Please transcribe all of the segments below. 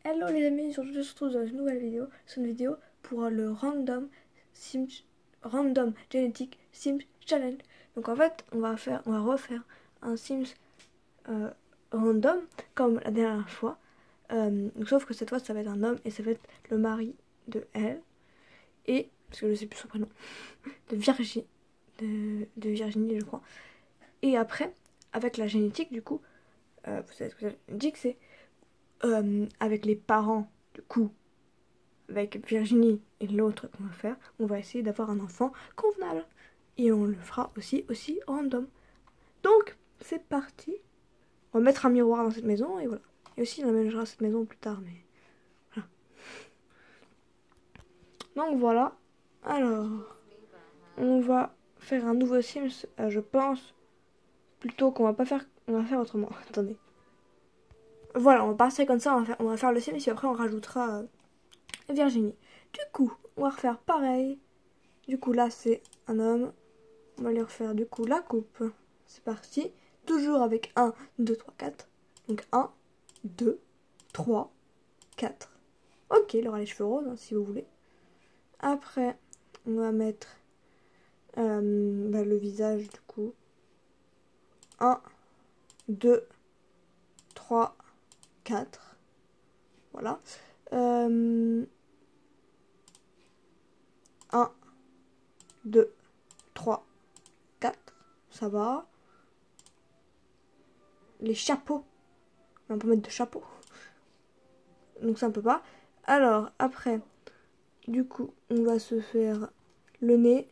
Hello les amis, je vous retrouve dans une nouvelle vidéo. C'est une vidéo pour le Random Genetic Sims Challenge. Donc en fait, on va refaire un Sims random comme la dernière fois. Sauf que cette fois, ça va être un homme et ça va être le mari de elle. Et, parce que je sais plus son prénom, de Virginie, de Virginie, je crois. Et après, avec la génétique, du coup, vous savez ce que ça dit que c'est avec les parents, du coup, avec Virginie et l'autre qu'on va faire, on va essayer d'avoir un enfant convenable. Et on le fera aussi random. Donc, c'est parti. On va mettre un miroir dans cette maison et voilà. Et aussi, on aménagera cette maison plus tard, mais voilà. Donc voilà. Alors, on va faire un nouveau Sims. Je pense plutôt qu'on va pas faire, on va faire autrement. Attendez. Voilà, on va partir comme ça. On va faire le Sims et après on rajoutera Virginie. Du coup, on va refaire pareil. Du coup, là, c'est un homme. On va lui refaire du coup la coupe. C'est parti. Toujours avec 1, 2, 3, 4. Donc 1, 2, 3, 4. Ok, il aura les cheveux roses hein, si vous voulez. Après, on va mettre le visage du coup. 1, 2, 3, 4. Voilà. 1, 2, 3, 4. Ça va. Les chapeaux. On peut mettre de chapeaux. Donc ça on peut pas. Alors après, du coup, on va se faire le nez.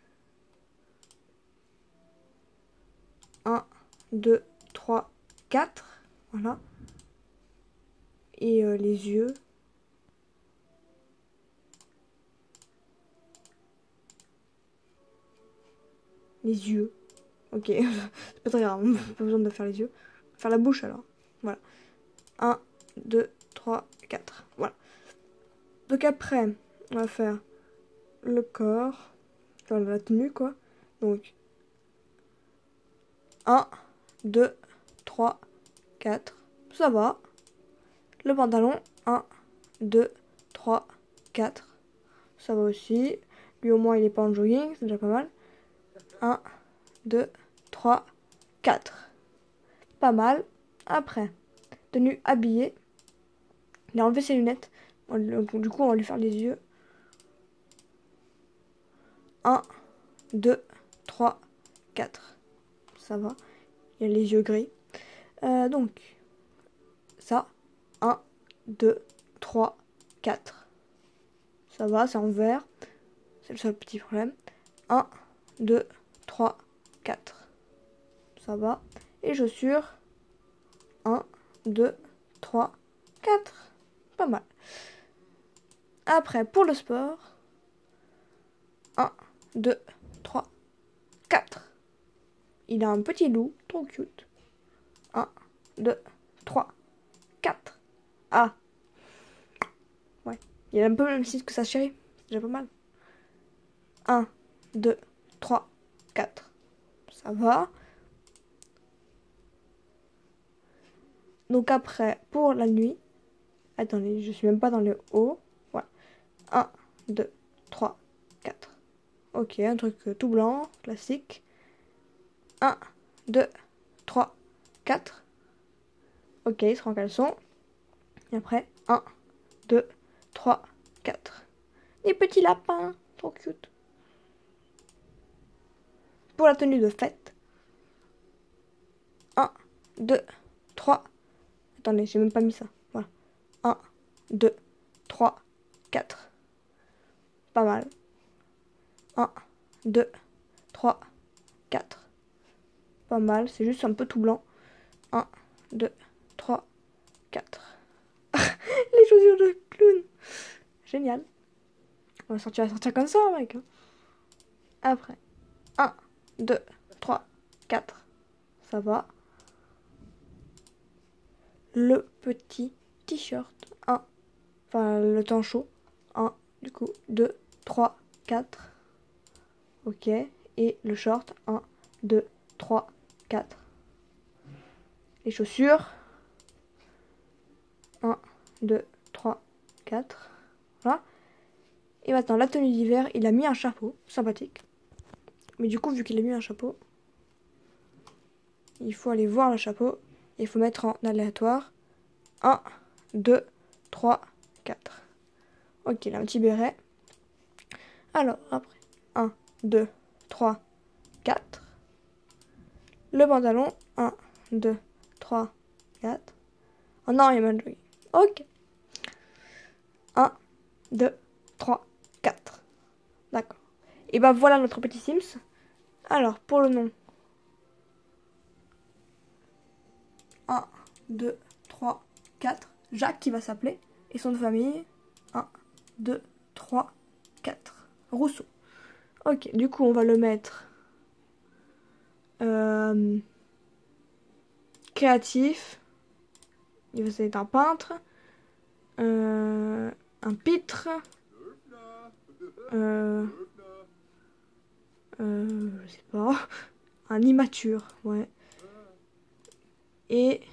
1, 2, 3, 4. Voilà. Et les yeux. Les yeux. Ok, c'est pas très grave, pas besoin de faire les yeux. Faire la bouche alors. Voilà. 1, 2, 3, 4. Voilà. Donc après, on va faire le corps. Enfin, la tenue quoi. Donc 1, 2, 3, 4. Ça va. Le pantalon. 1, 2, 3, 4. Ça va aussi. Lui au moins il est pas en jogging, c'est déjà pas mal. 1, 2, 3, 4. Pas mal. Après, tenue habillée. Il a enlevé ses lunettes. Du coup, on va lui faire les yeux. 1, 2, 3, 4. Ça va. Il a les yeux gris. Donc, ça. 1, 2, 3, 4. Ça va, c'est en vert. C'est le seul petit problème. 1, 2, 3, 4. Ça va. Et chaussures. 1, 2, 3, 4. Pas mal. Après, pour le sport. 1, 2, 3, 4. Il a un petit loup, trop cute. 1, 2, 3, 4. Ah. Ouais. Il a un peu le même style que sa chérie. C'est déjà pas mal. 1, 2, 3, 4. Ça va. Donc après, pour la nuit. Attendez, je suis même pas dans le haut. Voilà. 1, 2, 3, 4. Ok, un truc tout blanc, classique. 1, 2, 3, 4. Ok, il sera en caleçon. Et après, 1, 2, 3, 4. Des petits lapins, trop cute. Pour la tenue de fête. 1, 2, 3. Attendez, j'ai même pas mis ça. Voilà. 1, 2, 3, 4. Pas mal. 1, 2, 3, 4. Pas mal, c'est juste un peu tout blanc. 1, 2, 3, 4. Les chaussures de clown. Génial. On va sortir comme ça, mec. Après. 1, 2, 3, 4. Ça va. Le petit t-shirt. 1. Enfin, le temps chaud. 1, du coup, 2, 3, 4. Ok. Et le short. 1, 2, 3, 4. Les chaussures. 1, 2, 4. Voilà. Et maintenant, la tenue d'hiver, il a mis un chapeau. Sympathique. Mais du coup, vu qu'il a mis un chapeau, il faut aller voir le chapeau. Et il faut mettre en aléatoire. 1, 2, 3, 4. Ok, il a un petit béret. Alors, après, 1, 2, 3, 4. Le pantalon, 1, 2, 3, 4. Oh non, il y a mal de jogging. Ok. 1, 2, 3, 4. D'accord. Et ben voilà notre petit Sims. Alors, pour le nom. 1, 2, 3, 4. Jacques qui va s'appeler. Et son de famille. 1, 2, 3, 4. Rousseau. Ok, du coup, on va le mettre créatif. Il va être un peintre. Un pitre. Je sais pas. Un immature, ouais. Et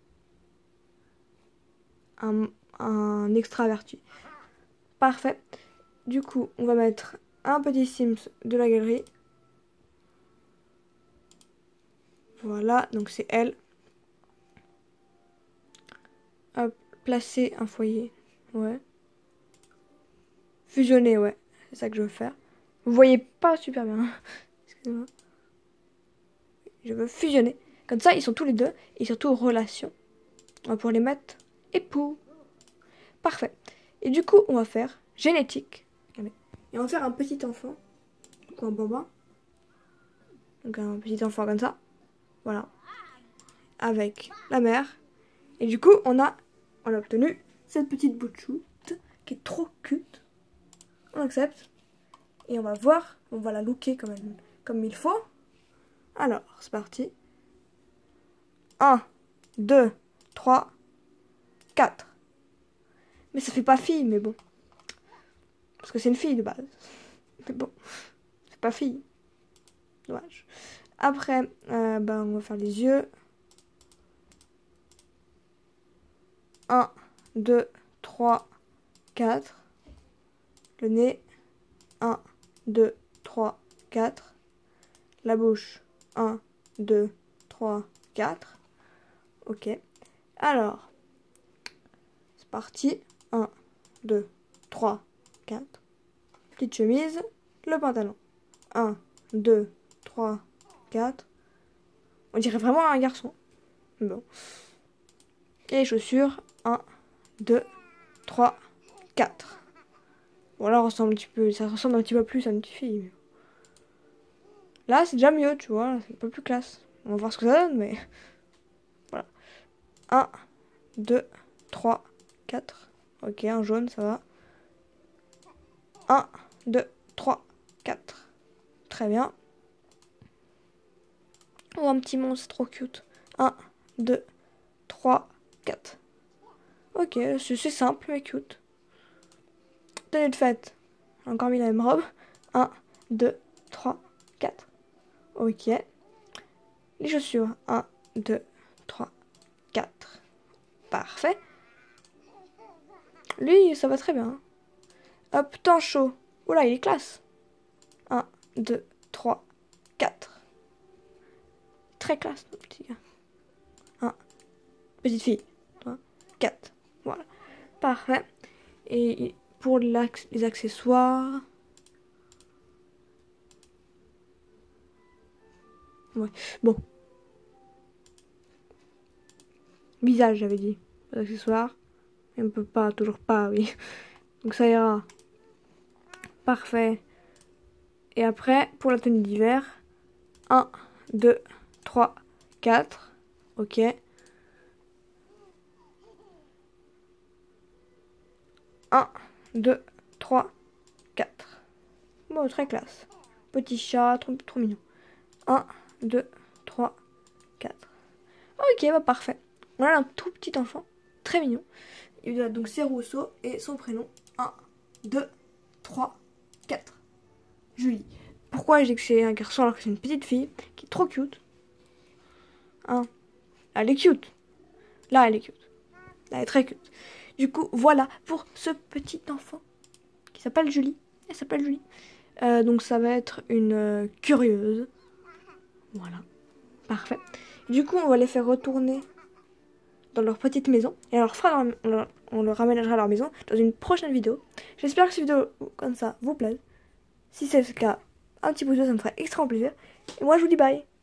un extraverti. Parfait. Du coup, on va mettre un petit Sims de la galerie. Voilà, donc c'est elle. Hop, placer un foyer. Ouais. Fusionner, ouais. C'est ça que je veux faire. Vous voyez pas super bien. Excusez-moi. Je veux fusionner. Comme ça, ils sont tous les deux. Et surtout, relation. On va pouvoir les mettre époux. Parfait. Et du coup, on va faire génétique. Allez. Et on va faire un petit enfant. Donc un bambin. Donc un petit enfant comme ça. Voilà. Avec la mère. Et du coup, on a obtenu cette petite bout de chou qui est trop cute. On accepte. Et on va voir. On va la looker comme il faut. Alors, c'est parti. 1, 2, 3, 4. Mais ça fait pas fille, mais bon. Parce que c'est une fille de base. Mais bon, c'est pas fille. Dommage. Après, on va faire les yeux. 1, 2, 3, 4. Le nez. 1, 2, 3, 4. La bouche. 1, 2, 3, 4. Ok. Alors, c'est parti. 1, 2, 3, 4. Petite chemise. Le pantalon. 1, 2, 3, 4. On dirait vraiment un garçon. Bon. Et les chaussures. 1, 2, 3, 4. Bon, là, ça ressemble un petit peu plus à une petite fille. Là, c'est déjà mieux, tu vois. C'est un peu plus classe. On va voir ce que ça donne, mais... Voilà. 1, 2, 3, 4. Ok, un jaune, ça va. 1, 2, 3, 4. Très bien. Oh, un petit monstre, trop cute. 1, 2, 3, 4. Ok, c'est simple, mais cute. Tenue de fête. J'ai encore mis la même robe. 1, 2, 3, 4. Ok. Les chaussures. 1, 2, 3, 4. Parfait. Lui, ça va très bien. Hop, temps chaud. Oula, il est classe. 1, 2, 3, 4. Très classe, notre petit gars. 1, petite fille. 3, 4. Voilà. Parfait. Et pour les accessoires... Ouais. Bon. Visage, j'avais dit. Pas d'accessoires. Et on peut pas, toujours pas, oui. Donc ça ira. Parfait. Et après, pour la tenue d'hiver, 1, 2, 3, 4. Ok. 1, 2, 3, 4. Bon, très classe. Petit chat, trop mignon. 1, 2, 3, 4. Ok, bah parfait. Voilà un tout petit enfant. Très mignon. Il a donc c'est Rousseau et son prénom. 1, 2, 3, 4. Julie. Pourquoi j'ai que c'est un garçon alors que c'est une petite fille qui est trop cute. Hein. Elle est cute. Là, elle est cute. Elle est très cute. Du coup, voilà pour ce petit enfant qui s'appelle Julie. Elle s'appelle Julie. Donc ça va être une curieuse. Voilà. Parfait. Du coup, on va les faire retourner dans leur petite maison. Et on leur ramènera à leur maison dans une prochaine vidéo. J'espère que cette vidéo comme ça vous plaise. Si c'est le cas, un petit pouce bleu, ça me ferait extrêmement plaisir. Et moi, je vous dis bye.